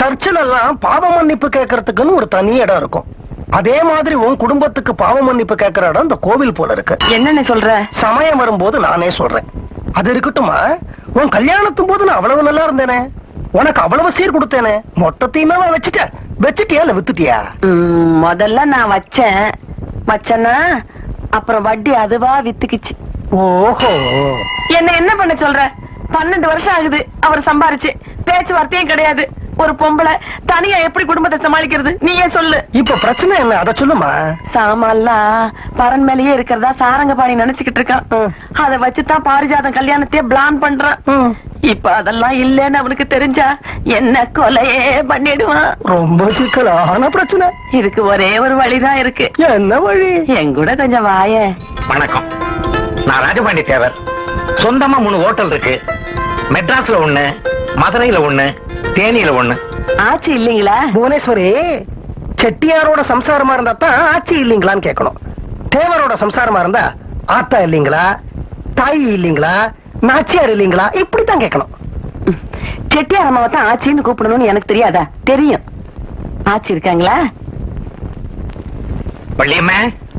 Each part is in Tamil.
சர்ச்சில் எல்லாம் பாவ மன்னிப்பு கேட்கறதுக்குன்னு ஒரு தனி இடம் இருக்கும். அதே மாதிரி உன் குடும்பத்துக்கு பாவ மன்னிப்பு கேட்கிற இடம் இந்த கோவில் போல இருக்கு. என்னன்னு சொல்ற? சமயம் வரும்போது நானே சொல்றேன். அது இருக்கட்டுமா, உன் கல்யாணத்தும் போது நான் அவ்வளவு நல்லா இருந்தேனே, உனக்கு அவ்வளவு சீர் கொடுத்தேனே, மொத்தத்தையுமே வச்சுட்டியா இல்ல வித்துட்டியா? முதல்ல நான் வச்சேன்னா அப்புறம் வட்டி அதுவா வித்துக்குச்சு. ஓஹோ, என்ன பண்ண சொல்ற? 12 வருஷம் ஆகுது அவர் சம்பாரிச்சு, பேச்சுவார்த்தையும் கிடையாது. ஒரு பொம்பளை தனியா எப்படி குடும்பத்தை சமாளிக்கிறது நீயே சொல்லு. இப்ப பிரச்சனை என்ன, அத சொல்லுமா. சாமான்லாம் பரன் மேலேயே இருக்கிறதா சாரங்கபாணி நினைச்சுக்கிட்டு இருக்கான். அத வச்சுதான் பாரிஜாதம் கல்யாணத்தையே பிளான் பண்றான். இப்ப அதெல்லாம் இல்லன்னு அவனுக்கு தெரிஞ்சா என்ன கொலையே பண்ணிடுவான். ரொம்ப சிக்கலான பிரச்சனை. இதுக்கு ஒரே ஒரு வழிதான் இருக்கு. என்ன வழி? எங்கூட கொஞ்சம் வாய. வணக்கம், நான் ராஜபாண்டி தேவர். சொந்தமா 3 ஹோட்டல் இருக்கு. மெட்ராஸ்ல 1, மதுரையில 1, தேனியில 1. ஆச்சு இல்லீங்களா? புவனேஸ்வரி, செட்டியாரோட சம்சாரமா இருந்தா தான் ஆட்சி இல்லீங்களான்னு கேட்கணும். தேவரோட சம்சாரமா இருந்தா ஆத்தா இல்லீங்களா, தாய் இல்லீங்களா, நாச்சியார் இல்லீங்களா, இப்படித்தான் கேட்கணும். செட்டியார் அம்மாவை தான் ஆச்சின்னு கூப்பிடணும்னு எனக்கு தெரியாதா? தெரியும். ஆச்சி இருக்காங்களா? பள்ளியம்மா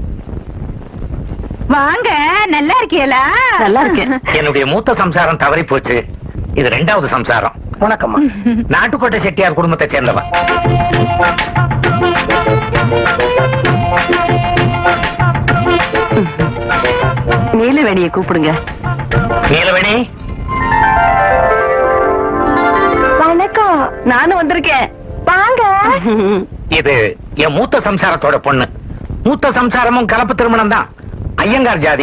வாங்க, நல்லா இருக்கீங்களா? நல்லா இருக்கேன். என்னுடைய மூத்த சம்சாரம் தவறி போச்சு. இது 2வது சம்சாரம். வணக்கம்மா. நாட்டுக்கோட்டை செட்டியார் குடும்பத்தை சேர்ந்தவா. நீலவேணியை கூப்பிடுங்க. நீலவேணி, வணக்கம். நானும் வந்திருக்கேன். வாங்க. இது என் மூத்த சம்சாரத்தோட பொண்ணு. மூத்த சம்சாரமும் கலப்பு திருமணம் தான். ஐயங்கார் ஜாதி.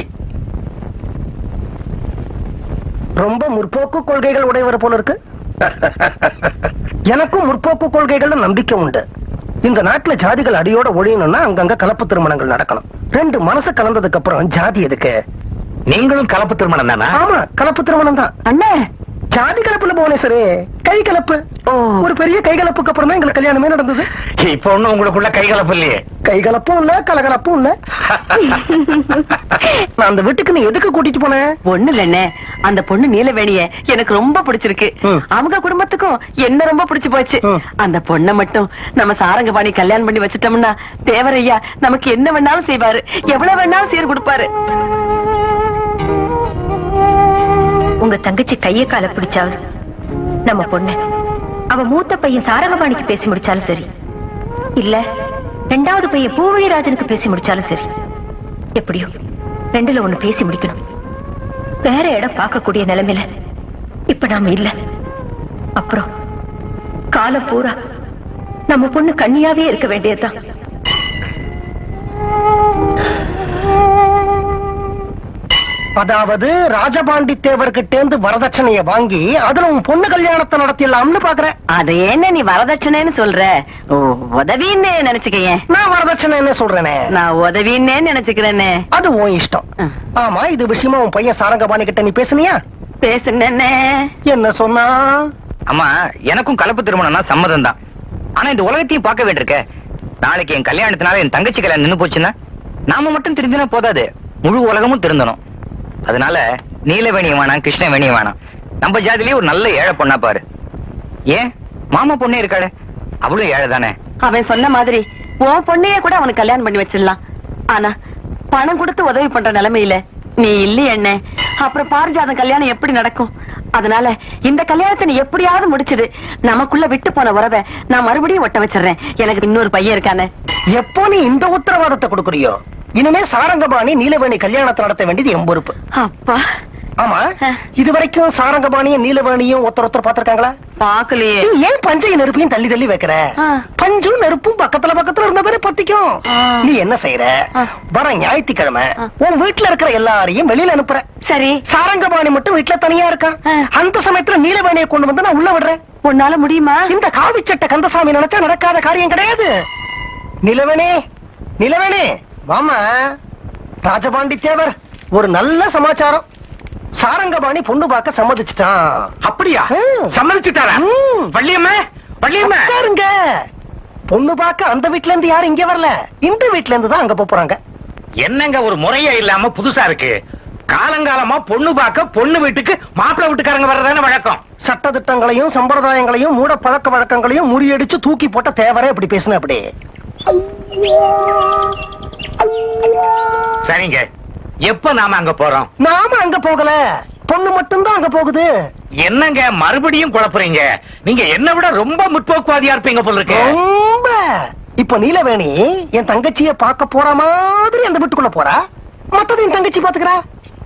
ரொம்ப முற்போக்கு கொள்கைகள் உடையவர் போல இருக்கு. எனக்கும் முற்போக்கு கொள்கைகள் நம்பிக்கை உண்டு. இந்த நாட்டுல ஜாதிகள் அடியோட ஒழியணும்னா அங்கங்க கலப்பு திருமணங்கள் நடக்கணும். 2 மனசு கலந்ததுக்கு அப்புறம் ஜாதி எதுக்கு? நீங்களும் கலப்பு திருமணம் தானா? ஆமா, கலப்பு திருமணம் தான். அண்ணே, ஜாதி கலப்புல புவனேஸ்வரி, கை கலப்பு. ஒரு பெரிய கை கலப்புக்கு அப்புறம் தான் எங்களுக்கு கல்யாணமே நடந்தது. இப்ப ஒண்ணும் உங்களுக்குள்ள கை கலப்பு இல்லையே. கை கலப்பும் இல்ல, கலகலப்பும் இல்ல. நான் அந்த வீட்டுக்கு நீ எதுக்கு கூட்டிட்டு போன? ஒண்ணு இல்லண்ணே, அந்த பொண்ணு நீலவேணிய எனக்கு ரொம்ப பிடிச்சிருக்கு. அவங்க குடும்பத்துக்கும் என்ன ரொம்ப பிடிச்சு போச்சு. அந்த பொண்ணை மட்டும் நம்ம சாரங்கபாணி கல்யாணம் பண்ணி வச்சுட்டோம்னா தேவரையா நமக்கு என்ன வேணாலும் செய்வாரு, எவ்வளவு வேணாலும் சீர் கொடுப்பாரு. உங்க தங்கச்சி கைய கால பிடிச்சாவது நம்ம பொண்ணு அவ மூத்த பையன் சாரங்கபாணிக்கு பேசி முடிச்சாலும் சரி, இல்ல 2வது பையன் பூவழிராஜனுக்கு பேசி முடிச்சாலும் சரி, எப்படியோ 2ல 1 பேசி முடிக்கணும். வேற இடம் பார்க்கக்கூடிய நிலைமையில இப்ப நாம இல்ல. அப்புறம் காலம் பூரா நம்ம பொண்ணு கன்னியாவே இருக்க வேண்டியதுதான். அதாவது ராஜபாண்டி தேவர்கிட்ட இருந்து வரதட்சணைய வாங்கி அதுல உன் பொண்ணு கல்யாணத்தை நடத்திடலாம்னு பாக்குறேன். அது என்ன நீ வரதட்சணைன்னு சொல்ற? உதவின்னு நினைச்சுக்கேன். நான் வரதட்சணைன்னு சொல்றேனே. நான் உதவின்னே நினைச்சுக்கிறேனே. அது உன் இஷ்டம். ஆமா, இது விஷயமா உன் பையன் சாரங்கபாணி கிட்ட நீ பேசுனியா? பேசுனே. என்ன சொன்னா? அம்மா, எனக்கும் கலப்பு திருமணம்னா சம்மதம் தான். ஆனா இந்த உலகத்தையும் பார்க்க வேண்டியிருக்க. நாளைக்கு என் கல்யாணத்தினால என் தங்கச்சி கல்யாணம் நின்னு போச்சுன்னா நாம மட்டும் திருந்தினா போதாது, முழு உலகமும் திருந்தணும். அதனால நீலவேணியும் வேணாம், கிருஷ்ணவேணியும் வேணாம். நம்ம ஜாதியிலேயே ஒரு நல்ல ஏழை பொண்ணா பாரு. ஏன் மாமா பொண்ணே இருக்காளே, அவளும் ஏழை தானே. அவன் சொன்ன மாதிரி உன் பொண்ணையே கூட அவனுக்கு கல்யாணம் பண்ணி வச்சிடலாம். ஆனா பணம் கொடுத்து உதவி பண்ற நிலைமையில நீ இல்லையே என்ன. அப்புறம் பாரிஜாதம் கல்யாணம் எப்படி நடக்கும்? அதனால இந்த கல்யாணத்தை நீ எப்படியாவது முடிச்சிடு. நமக்குள்ள விட்டு போன உறவை நான் மறுபடியும் ஒட்ட வச்சிடறேன். எனக்கு இன்னொரு பையன் இருக்கானே. எப்போ நீ இந்த உத்தரவாதத்தை கொடுக்கறியோ, இனிமே சாரங்கபாணி நீலவேணி கல்யாணத்தை நடத்த வேண்டியது என் பொறுப்பு. அப்பா. ஆமா, இதுவரைக்கும் சாரங்கபாணியும் நீலவேணியும் ஒருத்தர் பாத்திருக்காங்களா? பாக்கலையே. ஏன் பஞ்சையும் நெருப்பையும் தள்ளி தள்ளி வைக்கிற? பஞ்சும் நெருப்பும் பக்கத்துல பக்கத்துல இருந்தவரை பத்திக்கும். நீ என்ன செய்யற? வர ஞாயிற்றுக்கிழமை உன் வீட்டுல இருக்கிற எல்லாரையும் வெளியில அனுப்புற. சரி. சாரங்கபாணி மட்டும் வீட்டுல தனியா இருக்கான். அந்த சமயத்துல நீலவேணியை கொண்டு வந்து நான் உள்ள விடுறேன். உன்னால முடியுமா? இந்த காவிச்சட்ட கந்தசாமி நினைச்சா நடக்காத காரியம் கிடையாது. நிலவேணி, நிலவேணி வாமா. ராஜபாண்டி தேவர், ஒரு நல்ல சமாச்சாரம். சாரங்கபாணி பொண்ணு பார்க்க சம்மதிச்சுட்டான். அப்படியா? சம்மதிச்சுட்டாரா? வள்ளியம்மா, வள்ளியம்மா பாருங்க, பொண்ணு பார்க்க அந்த வீட்ல இருந்து யாரும் இங்க வரல, இந்த வீட்ல இருந்து தான் அங்க போறாங்க. என்னங்க ஒரு முறையே இல்லாம புதுசா இருக்கு. காலங்காலமா பொண்ணு பார்க்க பொண்ணு வீட்டுக்கு மாப்பிள்ளை வீட்டுக்காரங்க வர்றதான வழக்கம். சட்ட திட்டங்களையும் சம்பிரதாயங்களையும் மூட பழக்க வழக்கங்களையும் முறியடிச்சு தூக்கி போட்ட தேவரே அப்படி பேசுன. அப்படி சரிங்க, எப்ப நாம அங்க போறோம்? நாம அங்க போகல, பொண்ணு மட்டும்தான் அங்க போகுது. என்னங்க மறுபடியும் குழப்புறீங்க? நீங்க என்ன விட ரொம்ப முற்போக்குவாதியா இருப்பீங்க போல இருக்கு. ரொம்ப. இப்ப நீலவேணி என் தங்கச்சிய பார்க்க போற மாதிரி அந்த வீட்டுக்குள்ள போறா, மத்தது என் தங்கச்சி பாத்துக்கிறா.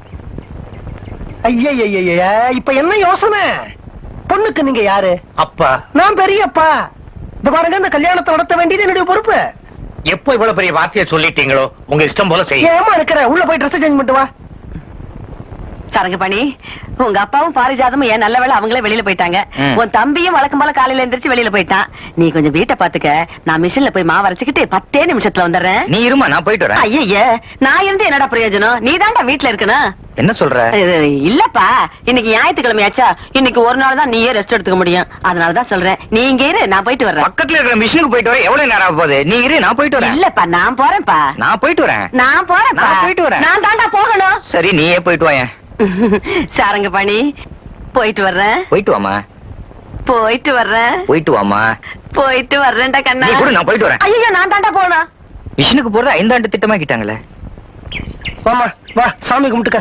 ஐய, இப்ப என்ன யோசனை? பொண்ணுக்கு நீங்க யாரு? அப்பா. நான் பெரியப்பா. இந்த பாருங்க, இந்த கல்யாணத்தை நடத்த வேண்டியது என்னுடைய பொறுப்பு. எப்போ இவ்வளவு பெரிய வார்த்தையை சொல்லிட்டீங்களோ உங்க இஷ்டம் போல செய்ய. ஏமா இருக்கிற? உள்ள போய் ட்ரெஸ் சேஞ்ச் பண்ணிட்டு வா. சரங்கபாணி, உங்க அப்பாவும் பாரிஜாதமும் ஏன் நல்ல வேளை அவங்களே வெளியில போயிட்டாங்க. உன் தம்பியும் வழக்கம் போல காலையில எந்திரிச்சு வெளியில போயிட்டான். நீ கொஞ்சம் வீட்டை பாத்துக்க, நான் மிஷின்ல போய் மாவு அரைச்சுக்கிட்டு 10 நிமிஷத்துல வந்துடுறேன். நீ இருமா, நான் போயிட்டு வரேன். ஐய, நான் இருந்து என்னடா பிரயோஜனம்? நீ தாண்டா வீட்டுல இருக்கணும். என்ன சொல்ற? இல்லப்பா, இன்னைக்கு ஞாயிற்றுக்கிழமையாச்சா, இன்னைக்கு ஒரு நாள் தான் நீயே ரெஸ்ட் எடுத்துக்க முடியும். அதனாலதான் சொல்றேன், நீ இங்க இரு, நான் போயிட்டு வர்றேன். பக்கத்துல இருக்கிற மிஷினுக்கு போயிட்டு வர எவ்வளவு நேரம் ஆக போகுது? நீ இரு, நான் போயிட்டு வரேன். இல்லப்பா, நான் போறேன்ப்பா. நான் போயிட்டு வரேன். நான் போறேன், நான் போயிட்டு வரேன். நான் தாண்டா போகணும். சரி, நீயே போயிட்டு வாயேன். சாரங்கபாணி, போயிட்டு வர்றேன். போயிட்டு வாமா. போயிட்டு வர்றேன். போயிட்டு வாமா. போயிட்டு வர்றேன்டா கண்ணா. நீ கூட, நான் போயிட்டு வரேன். ஐயோ, நான் தாண்டா போகணும். மிஷினுக்கு போறது 5 ஆண்டு திட்டமாக்கிட்டாங்களே. வாமா வா, சாமி கும்பிட்டுக்க.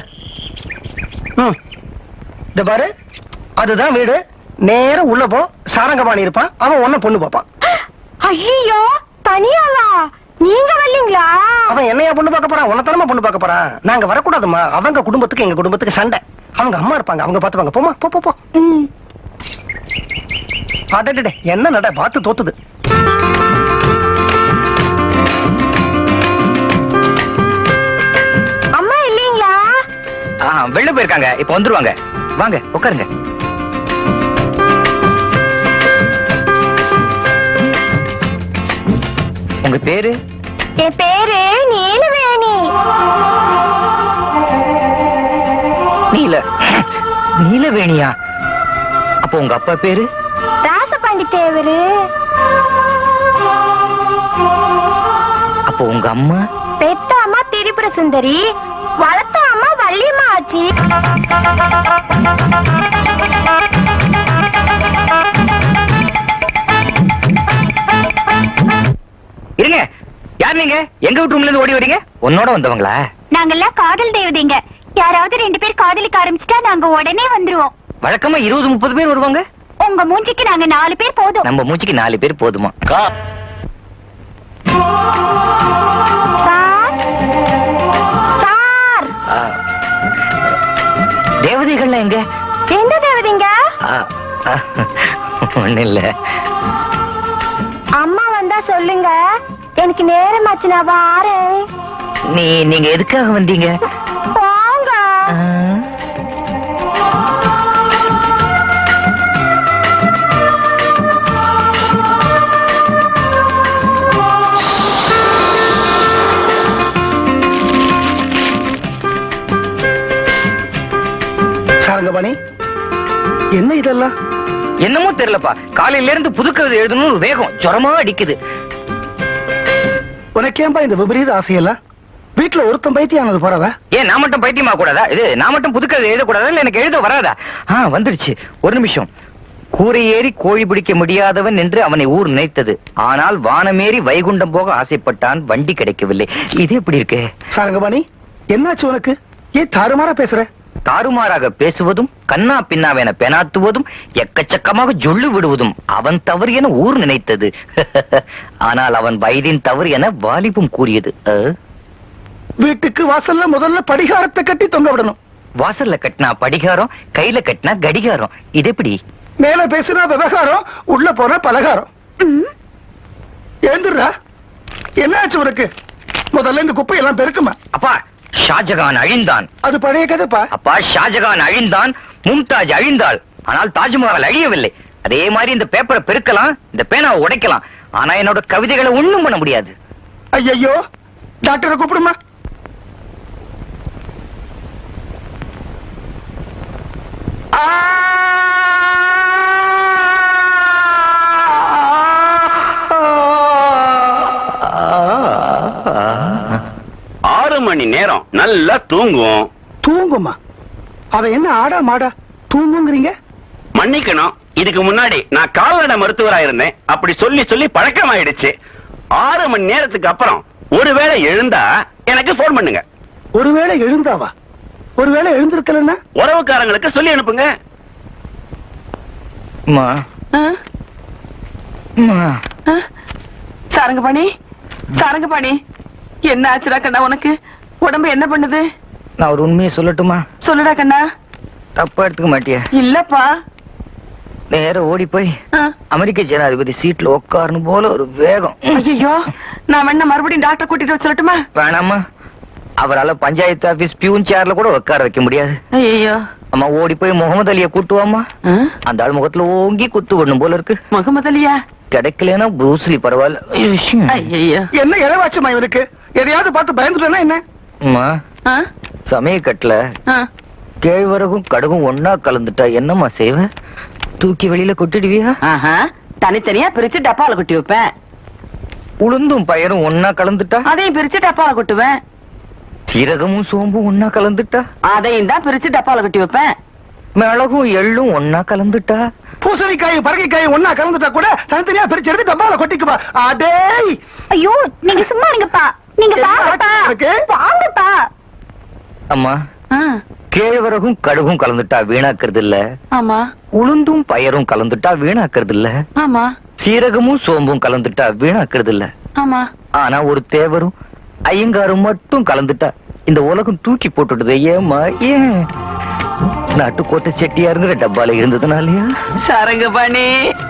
இந்த பாரு, அதுதான் வீடு. நேரம் உள்ள போ. சாரங்கபாணி இருப்பான், அவன் ஒன்ன பொண்ணு பாப்பான். ஐயோ, தனியாவா? நீங்க வரலீங்களா? அவன் என்னையா பொண்ணு பார்க்க போறான்? உன்னத்தனமா பொண்ணு பார்க்க போறான். நாங்க வரக்கூடாதுமா. அவங்க குடும்பத்துக்கு எங்க குடும்பத்துக்கு சண்டை. அவங்க அம்மா இருப்பாங்க, அவங்க பாத்துப்பாங்க. போமா, போ போ போ. அடடே, என்ன நட பார்த்து தோத்துது. அம்மா இல்லீங்களா? வெளில போயிருக்காங்க, இப்ப வந்துருவாங்க. வாங்க உட்காருங்க. உங்க பேரு? என் பேரு நீலவேணி. நீலவேணியா? அப்ப உங்க அப்பா பேரு? ராசபாண்டி தேவரு. அப்ப உங்க அம்மா? பெத்த அம்மா திரிபுர சுந்தரி, வளர்த்த அம்மா வள்ளியம்மா ஆச்சி. இருங்க, யார் நீங்க? எங்க வீட்டு ரூம்ல இருந்து ஓடி வரீங்க? உன்னோட வந்தவங்களா? நாங்கெல்லாம் காதல் தெய்வதைங்க. யாராவது 2 பேர் காதலிக்க ஆரம்பிச்சுட்டா நாங்க உடனே வந்துருவோம். வழக்கமா 20-30 பேர் வருவாங்க. உங்க மூஞ்சிக்கு நாங்க 4 பேர் போதும். நம்ம மூச்சுக்கு 4 பேர் போதுமா? Sir, sir. தேவதைகள்லாம் எங்க? எந்த தேவதைங்க? ஒண்ணு இல்ல. அம்மா வந்தா சொல்லுங்க, எனக்கு நேரமாச்சு, நான் வாரேன். நீங்க எதுக்காக வந்தீங்க? போங்க. சாரங்கபாணி, என்ன இதெல்லாம்? என்னமோ தெரியலப்பா, காலையில இருந்து புதுக்கவிதை எழுதணும் வேகம் ஜுரமா அடிக்குது. உனக்கேம்பா இந்த விபரீத ஆசையெல்லாம்? வீட்டுல ஒருத்தன் பைத்தியானது போறதா? ஏன் நான் மட்டும் பைத்தியமா கூடாதா? இது நான் மட்டும் புதுக்கவிதை எழுதக்கூடாதா? இல்ல எனக்கு எழுத வராதா? வந்துருச்சு, ஒரு நிமிஷம். கூரை ஏறி கோழி பிடிக்க முடியாதவன் என்று அவனை ஊர் நினைத்தது. ஆனால் வானமேறி வைகுண்டம் போக ஆசைப்பட்டான், வண்டி கிடைக்கவில்லை. இது எப்படி இருக்கு? சாரங்கபாணி, என்னாச்சு உனக்கு? ஏன் தாறுமாறா பேசுற? தாறுமாறாக பேசுவதும், கண்ணா பின்னாவென பெனாத்துவதும், எக்கச்சக்கமாக ஜொள்ளு விடுவதும் அவன் தவறு என ஊர் நினைத்தது. ஆனால் அவன் வயதின் தவறு என வாலிபம் கூறியது. வீட்டுக்கு வாசல்ல முதல்ல படிகாரத்தை கட்டி தொங்க விடணும். வாசல்ல கட்டினா படிகாரம், கையில கட்டினா கடிகாரம். இது எப்படி? மேல பேசுனா விவகாரம், உள்ள போற பலகாரம். எழுந்துடுறா. என்னாச்சு உனக்கு? முதல்ல இந்த குப்பையெல்லாம் பெருக்குமா? அப்பா, ஷாஜகான் அழிந்தான். அது பழைய கதைப்பா. அப்பா, ஷாஜகான் அழிந்தான், மும்தாஜ் அழிந்தாள். ஆனால் தாஜ்மஹால் அழியவில்லை. அதே மாதிரி இந்த பேப்பரை பெருக்கலாம், இந்த பேனாவை உடைக்கலாம். ஆனா என்னோட கவிதைகளை ஒண்ணும் பண்ண முடியாது. ஐயோ, டாக்டரை கூப்பிடுமா? மணி நேரம் நல்லா தூங்குவோம். தூங்குமா? அவ என்ன ஆடா மாடா தூங்குங்கிறீங்க? மன்னிக்கணும், இதுக்கு முன்னாடி நான் கால்நடை மருத்துவரா இருந்தேன். அப்படி சொல்லி சொல்லி பழக்கமாயிடுச்சு. 6 மணி நேரத்துக்கு அப்புறம் ஒருவேளை எழுந்தா எனக்கு போன் பண்ணுங்க. ஒருவேளை எழுந்தாவா? ஒருவேளை எழுந்திருக்கலன்னா உறவுக்காரங்களுக்கு சொல்லி அனுப்புங்க. அம்மா, ஆ? அம்மா. ஆ? சாரங்கபாணி, சாரங்கபாணி, என்ன ஆச்சுடா கண்ணா உனக்கு? உடம்பு என்ன பண்ணுது? நான் ஒரு உண்மையை சொல்லட்டுமா? சொல்லுடா கண்ணா. தப்பா எடுத்துக்க மாட்டியா? இல்லப்பா. நேர ஓடி போய் ஆ. அமெரிக்க ஜனாதிபதி சீட்ல உட்காரணும் போல ஒரு வேகம். ஐயோ, நான் வேணா மறுபடியும் டாக்டர் கூட்டிட்டு வர சொல்லட்டுமா? வேணாமா, அவரால பஞ்சாயத்து ஆபீஸ் பியூன் சேர்ல கூட உட்கார வைக்க முடியாது. ஐயோ, அம்மா ஓடி போய் முகமது அலியை கூட்டுவாமா. ஆ? அந்த ஆள் முகத்துல ஓங்கி குத்து விடணும் போல இருக்கு. முகமது அலியா? கிடைக்கலன்னா ப்ரூஸ்லி பரவாயில்ல. ஐயோ. என்ன இளவாச்சமா இவருக்கு? எதையாவது பார்த்து பயந்துட்டா என்ன? அம்மா, ஆ? சமயக்கட்டுல ஆ? கேழ்வரகும் கடுகும் ஒன்னா கலந்துட்டா என்னம்மா செய்வ? தூக்கி வெளியில கொட்டிடுவியா? ஆஹா, தனித்தனியா பிரிச்சு டப்பால கொட்டி வைப்பேன். உளுந்தும் பயரும் ஒன்னா கலந்துட்டா? அதையும் பிரிச்சு டப்பால கொட்டுவேன். சீரகமும் சோம்பும் ஒன்னா கலந்துட்டா? அதையும் தான் பிரிச்சு டப்பால கொட்டி வைப்பேன். மிளகும் எள்ளும் ஒன்னா கலந்துட்டா? பூசணிக்காயும் பரங்கிக்காயும் ஒன்னா கலந்துட்டா கூட தனித்தனியா பிரிச்சு எடுத்து டப்பால கொட்டிக்குவா. அடேய், ஐயோ, நீங்க சும்மா இருங்கப்பா. நீங்க என்ன வாங்கப்பா. இருக்கு? வாங்கப்பா. அம்மா, ஆ, கேழ்வரகும் கடுகும் கலந்துட்டா வீணாக்குறது இல்ல. ஆமா உளுந்தும் பயரும் கலந்துட்டா வீணாக்குறது இல்ல. ஆமா சீரகமும் சோம்பும் கலந்துட்டா வீணாக்குறது இல்ல. ஆமா. ஆனா ஒரு தேவரும் ஐயங்காரும் மட்டும் கலந்துட்டா இந்த உலகம் தூக்கி போட்டுடுது. ஏமா? ஏன்? நாட்டுக்கோட்டை செட்டியாருங்கிற டப்பால இருந்ததுனாலயா? சாரங்கபாணி,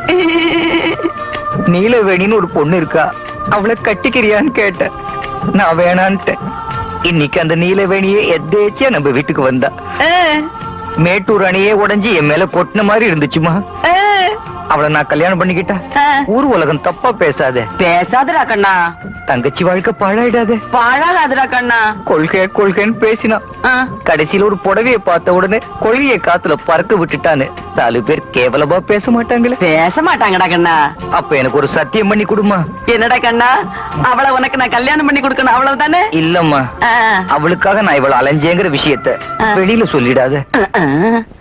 நீலவேணின்னு ஒரு பொண்ணு இருக்கா, அவளை கட்டிக்கிறியான்னு கேட்டேன். நான் வேணான்ட்டேன். இன்னைக்கு அந்த நீலவேணியே எதேச்சியா நம்ம வீட்டுக்கு வந்தா. மேட்டூர் அணையே உடைஞ்சு என் மேல கொட்டின மாதிரி இருந்துச்சுமா. அவளை நான் கல்யாணம் பண்ணிக்கிட்டா ஊர் உலகம் தப்பா பேசாதே. பேசாதடா கண்ணா. தங்கச்சி வாழ்க்கை பாழாயிடாதே. பாழாகாதடா கண்ணா. கொள்கை கொள்கைன்னு பேசினா கடைசியில ஒரு புடவையை பார்த்த உடனே கொள்கையை காத்துல பறக்க விட்டுட்டான்னு 4 பேர் கேவலமா பேச மாட்டாங்களே? பேச மாட்டாங்கடா கண்ணா. அப்ப எனக்கு ஒரு சத்தியம் பண்ணி கொடுமா. என்னடா கண்ணா, அவளை உனக்கு நான் கல்யாணம் பண்ணி கொடுக்கணும் அவ்வளவுதானே? இல்லம்மா, அவளுக்காக நான் இவளை அலைஞ்சேங்கிற விஷயத்த வெளியில சொல்லிடாத.